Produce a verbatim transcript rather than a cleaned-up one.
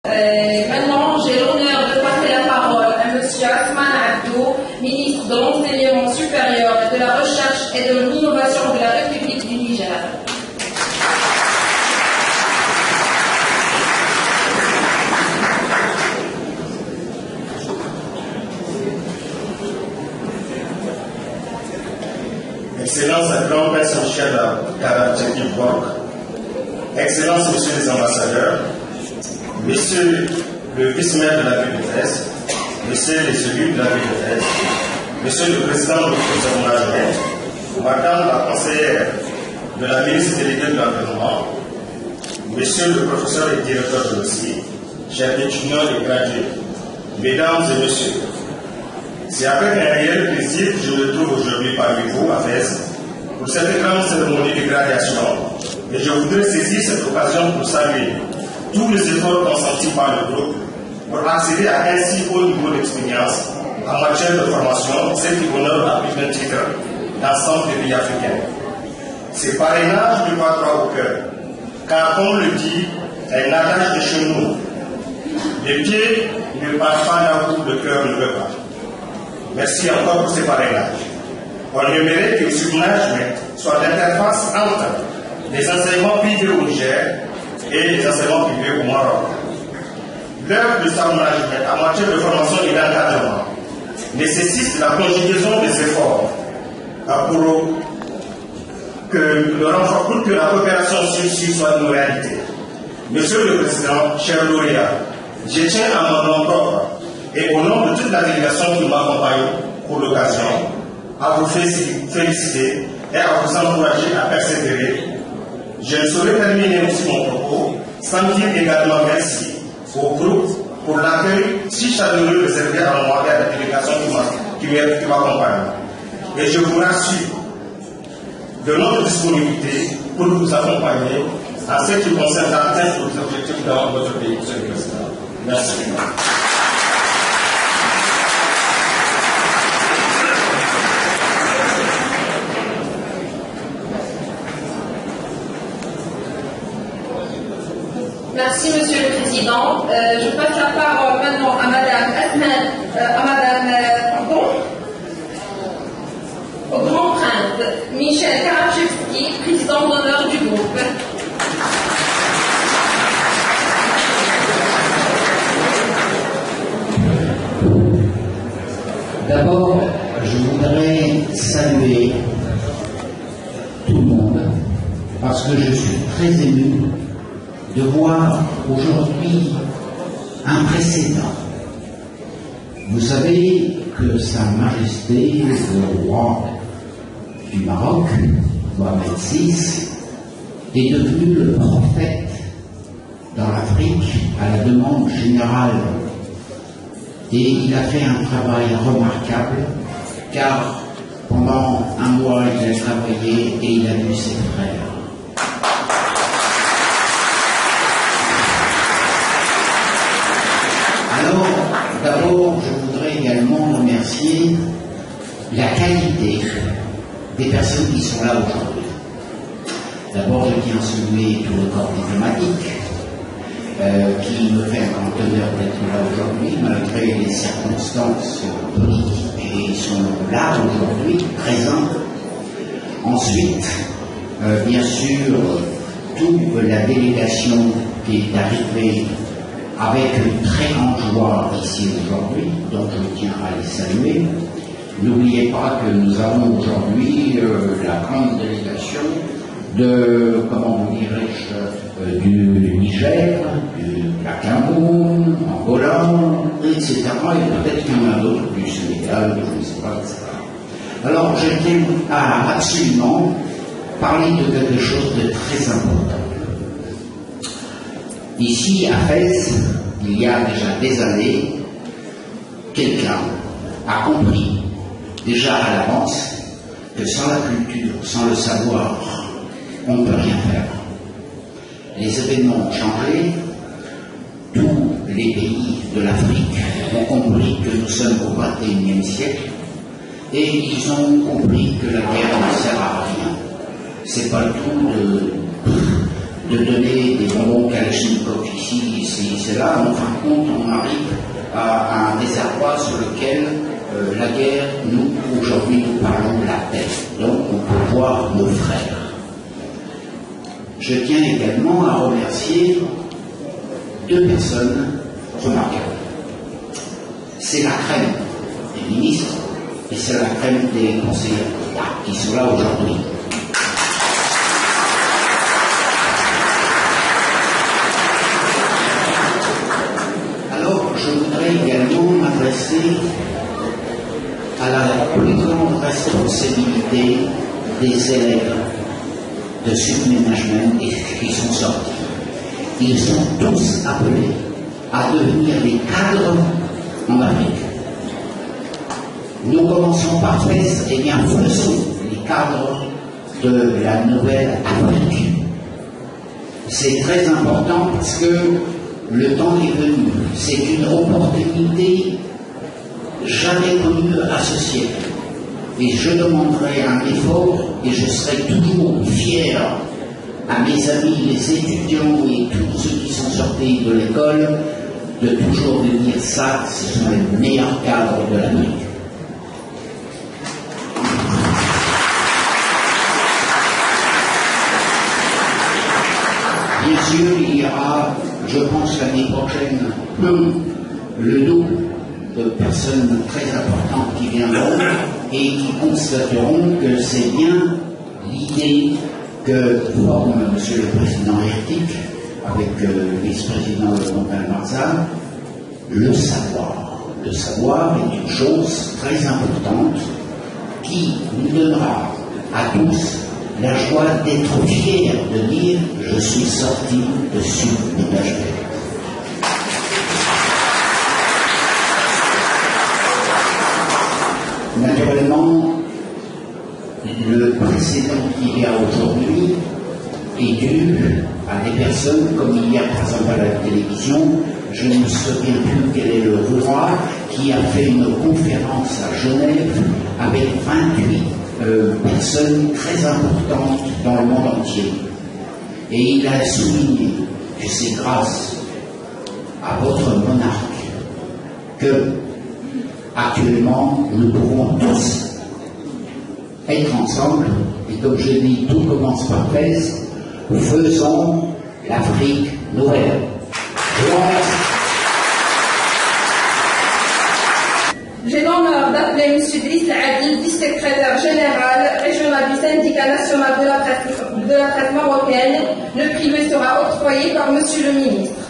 Euh, maintenant, j'ai l'honneur de passer la parole à M. Ousmane Abdou, ministre de l'Enseignement supérieur, de la Recherche et de l'Innovation de la République du Niger. Excellence à grand-père Michel Kara-Tchekibok, Excellences, Messieurs les ambassadeurs, Monsieur le vice-maire de la ville de Fès, Messieurs les élus de la ville de Fès, Monsieur le président du conseil municipal, Madame la conseillère de la ministre déléguée de l'environnement, Monsieur le professeur et directeur de l'O S I, chers étudiants et gradués, Mesdames et Messieurs, c'est avec un réel plaisir que je me trouve aujourd'hui parmi vous à Fès pour cette grande cérémonie de graduation. Et je voudrais saisir cette occasion pour saluer tous les efforts consentis par le groupe pour accéder à un si haut niveau d'expérience en matière de formation, ce qui honore à plus d'un titre d'ensemble des pays africains. Ces parrainages me battent droit au cœur, car comme le dit un adage de chez nous, les pieds ne partent pas là où le cœur ne veut pas. Merci encore pour ces parrainages. On aimerait que le submanagement soit l'interface entre les enseignements privés au Niger et les enseignements privés au Maroc. L'œuvre de submanagement en matière de formation et d'encadrement nécessite la conjugaison des efforts pour que, le renfort, pour que la coopération sur-ci soit une réalité. Monsieur le Président, chers lauréats, je tiens à mon nom propre et au nom de toute la délégation qui m'accompagne pour l'occasion, à vous féliciter et à vous encourager à persévérer. Je ne saurais terminer aussi mon propos sans dire également merci au groupe pour l'accueil si chaleureux réservé à moi et à la délégation qui m'accompagne. Et je vous rassure de notre disponibilité pour vous accompagner à ce qui concerne l'atteinte des objectifs dans votre pays, Monsieur le Président. Merci. Merci, Monsieur le Président. Euh, je passe la parole maintenant à Madame Asman, euh, à Madame, euh, pardon, au Grand Prince Michel Kara-Tchekibok, président d'honneur du groupe. D'abord, je voudrais saluer tout le monde parce que je suis très ému de voir aujourd'hui un précédent. Vous savez que Sa Majesté le roi du Maroc, Mohamed six, est devenu le prophète dans l'Afrique à la demande générale. Et il a fait un travail remarquable, car pendant un mois il a travaillé et il a vu ses frères. Alors, d'abord, je voudrais également remercier la qualité des personnes qui sont là aujourd'hui. D'abord, je tiens à saluer tout le corps diplomatique euh, qui me fait un grand honneur d'être là aujourd'hui, malgré les circonstances politiques et ils sont là aujourd'hui, présents. Ensuite, euh, bien sûr, toute la délégation qui est arrivée avec une très grande joie ici aujourd'hui, donc je tiens à les saluer. N'oubliez pas que nous avons aujourd'hui euh, la grande délégation de, comment dirais-je, euh, du Niger, du Cameroun, Angola, et cetera. Et peut-être qu'il y en a d'autres, du Sénégal, je ne sais pas, et cetera. Alors je tiens à absolument parler de quelque chose de très important. Ici, à Fès, il y a déjà des années, quelqu'un a compris, déjà à l'avance, que sans la culture, sans le savoir, on ne peut rien faire. Les événements ont changé, tous les pays de l'Afrique ont compris que nous sommes au vingt et unième siècle, et ils ont compris que la guerre ne sert à rien. C'est pas le tout de... de donner des bonbons Kalachnikov ici, ici, c'est là. En fin de compte, on arrive à, à un désarroi sur lequel euh, la guerre, nous, aujourd'hui, nous parlons de la paix. Donc, on peut voir nos frères. Je tiens également à remercier deux personnes remarquables. C'est la crème des ministres et c'est la crème des conseillers d'État qui sont là aujourd'hui. Alors, je voudrais également m'adresser à la plus grande responsabilité des élèves de Sud Management qui sont sortis. Ils sont tous appelés à devenir des cadres en Afrique. Nous commençons par F E S, et bien faisons les cadres de la nouvelle Afrique. C'est très important parce que le temps est venu. C'est une opportunité jamais connue à ce siècle. Et je demanderai un effort et je serai toujours fier à mes amis, les étudiants et tous ceux qui sont sortis de l'école de toujours de dire ça, ce sont les meilleurs cadres de l'Amérique. Bien sûr, il y aura, je pense, l'année prochaine, le double de personnes très importantes qui viendront et qui constateront que c'est bien l'idée que forme M. le Président Ertic avec euh, le vice-président de Montal-Marzal, le savoir. Le savoir est une chose très importante qui nous donnera à tous la joie d'être fiers de dire « je suis sorti de Sud Management ». Naturellement, le précédent qu'il y a aujourd'hui est dû à des personnes, comme il y a par exemple à la télévision, je ne me souviens plus quel est le roi, qui a fait une conférence à Genève avec vingt-huit euh, personnes très importantes dans le monde entier. Et il a souligné que c'est grâce à votre monarque que actuellement, nous pouvons tous être ensemble, et comme je dis, tout commence par F E S, faisons l'Afrique nouvelle. J'ai l'honneur d'appeler M. Driss Adi, vice-secrétaire général régional du syndicat national de la presse, de la presse marocaine. Le privé sera octroyé par M. le ministre.